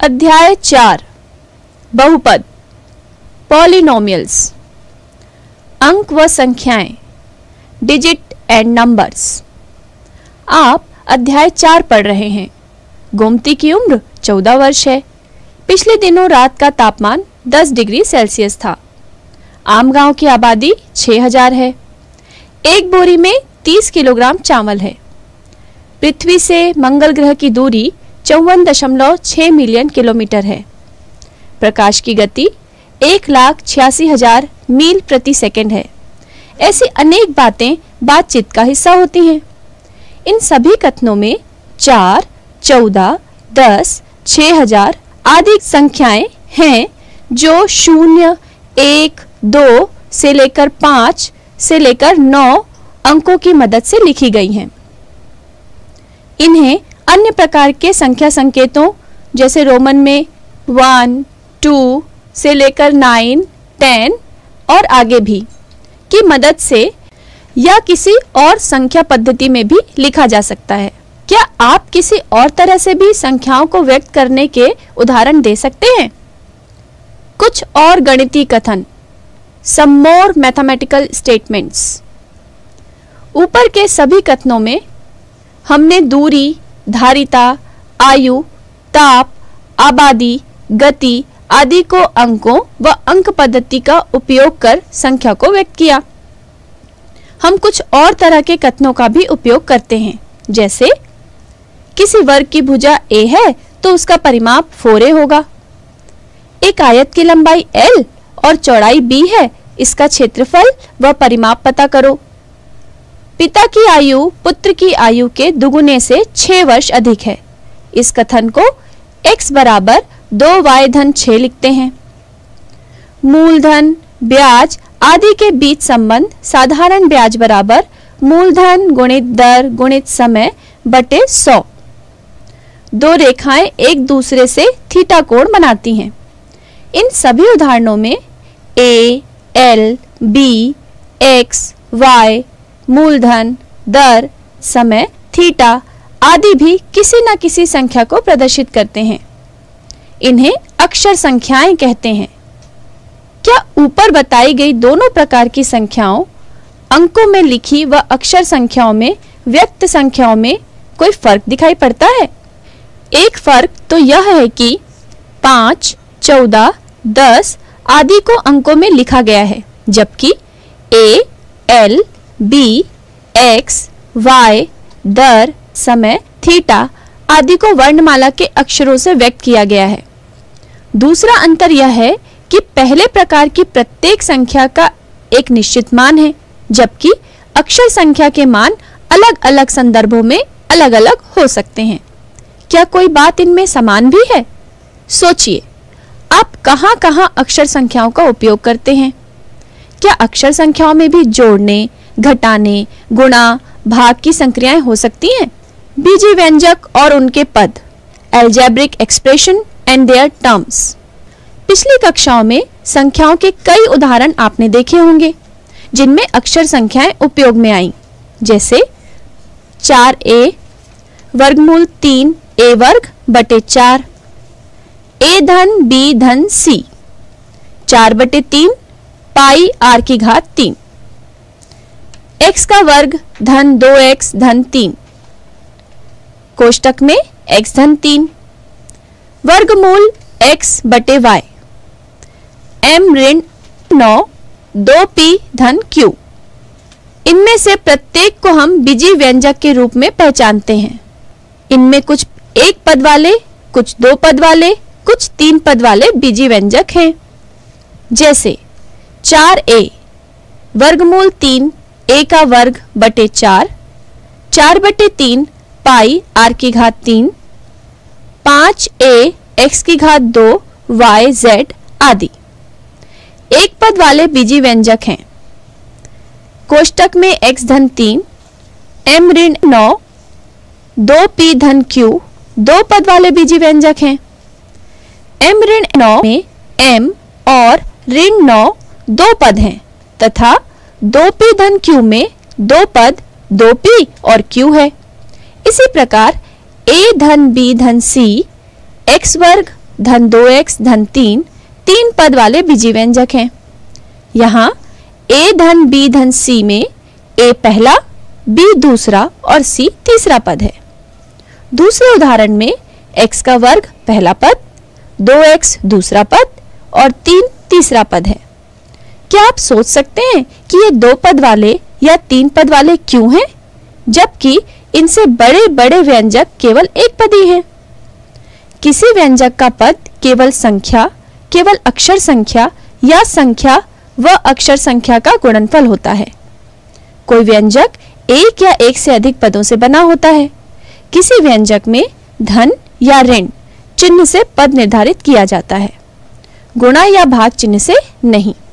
अध्याय 4 बहुपद पॉलिनोमियल्स अंक व संख्याएं डिजिट एंड नंबर्स। आप अध्याय 4 पढ़ रहे हैं। गोमती की उम्र 14 वर्ष है। पिछले दिनों रात का तापमान 10 डिग्री सेल्सियस था। आम गांव की आबादी 6000 है। एक बोरी में 30 किलोग्राम चावल है। पृथ्वी से मंगल ग्रह की दूरी 54.6 मिलियन किलोमीटर है। प्रकाश की गति 1,86,000 मील प्रति सेकंड है। ऐसी अनेक बातें बातचीत का हिस्सा होती हैं। इन सभी कथनों में 4, 14, 10, 6000 आदि संख्याएं हैं जो 0, 1, 2 से लेकर 5 से लेकर 9 अंकों की मदद से लिखी गई हैं। इन्हें अन्य प्रकार के संख्या संकेतों जैसे रोमन में 1, 2 से लेकर 9, 10 और आगे भी की मदद से या किसी और संख्या पद्धति में भी लिखा जा सकता है। क्या आप किसी और तरह से भी संख्याओं को व्यक्त करने के उदाहरण दे सकते हैं? कुछ और गणितीय कथन, some more mathematical statements। ऊपर के सभी कथनों में हमने दूरी, धारिता, आयु, ताप, आबादी, गति आदि को अंकों व अंक पद्धति का उपयोग कर संख्या को व्यक्त किया। हम कुछ और तरह के कथनों का भी उपयोग करते हैं, जैसे किसी वर्ग की भुजा a है तो उसका परिमाप 4a होगा। एक आयत की लंबाई l और चौड़ाई b है, इसका क्षेत्रफल व परिमाप पता करो। पिता की आयु पुत्र की आयु के दुगुने से 6 वर्ष अधिक है। इस कथन को x बराबर 2y-6 लिखते हैं। मूलधन, ब्याज आदि के बीच संबंध साधारण ब्याज बराबर मूलधन गुणित दर गुणित समय बटे 100। दो रेखाएं एक दूसरे से थीटा कोण बनाती हैं। इन सभी उदाहरणों में a, l, b, x, y, मूलधन, दर, समय, थीटा आदि भी किसी न किसी संख्या को प्रदर्शित करते हैं। इन्हें अक्षर संख्याएं कहते हैं। क्या ऊपर बताई गई दोनों प्रकार की संख्याओं, अंकों में लिखी व अक्षर संख्याओं में व्यक्त संख्याओं में कोई फर्क दिखाई पड़ता है? एक फर्क तो यह है कि 5, 14, 10 आदि को अंकों में लिखा गया है, जबकि a, l, b, x, y, दर, समय, थीटा आदि को वर्णमाला के अक्षरों से व्यक्त किया गया है। दूसरा अंतर यह है कि पहले प्रकार की प्रत्येक संख्या का एक निश्चित मान है, जबकि अक्षर संख्या के मान अलग-अलग संदर्भों में अलग-अलग हो सकते हैं। क्या कोई बात इनमें समान भी है? सोचिए, आप कहां-कहां अक्षर संख्याओं का उपयोग करते हैं? क्या अक्षर संख्याओं में भी जोड़ने, घटाने, गुणा, भाग की संक्रियाएं हो सकती हैं? बीजीय व्यंजक और उनके पद, algebraic expression and their terms. पिछली कक्षाओं में संख्याओं के कई उदाहरण आपने देखे होंगे जिनमें अक्षर संख्याएं उपयोग में आई, जैसे 4a वर्गमूल 3a वर्ग बटे 4, a धन b धन c, 4/3 पाई r की घात 3, x का वर्ग धन 2x धन 3 कोष्टक में x धन 3 वर्गमूल x बटे y, m ऋण 9 2p धन q। इनमें से प्रत्येक को हम बीजीय व्यंजक के रूप में पहचानते हैं। इनमें कुछ एक पद वाले, कुछ 2 पद वाले, कुछ 3 पद वाले बीजीय व्यंजक हैं, जैसे 4a वर्गमूल 3 a का वर्ग बटे 4, 4/3 पाई r की घात 3, 5a x की घात 2 y z आदि। एक पद वाले बीजीय व्यंजक हैं। कोष्टक में x धन 3, m ऋण 9, 2p धन q 2 पद वाले बीजीय व्यंजक हैं। m ऋण 9 में m और ऋण 9 2 पद हैं तथा 2p धन q में 2 पद 2p और q है। इसी प्रकार a धन b धन c x वर्ग धन 2x धन 3 तीन पद वाले बीजी व्यंजक हैं। यहाँ a धन b धन c में a पहला, b दूसरा और c तीसरा पद है। दूसरे उदाहरण में x का वर्ग पहला पद, 2x दूसरा पद और 3 तीसरा पद है। क्या आप सोच सकते हैं कि ये 2 पद वाले या 3 पद वाले क्यों हैं, जबकि इनसे बड़े बड़े व्यंजक केवल एक पदी हैं? किसी व्यंजक का पद केवल संख्या, केवल अक्षर संख्या या संख्या व अक्षर संख्या का गुणनफल होता है। कोई व्यंजक एक या एक से अधिक पदों से बना होता है। किसी व्यंजक में धन या ऋण चिन्ह से पद निर्धारित किया जाता है, गुणा या भाग चिन्ह से नहीं।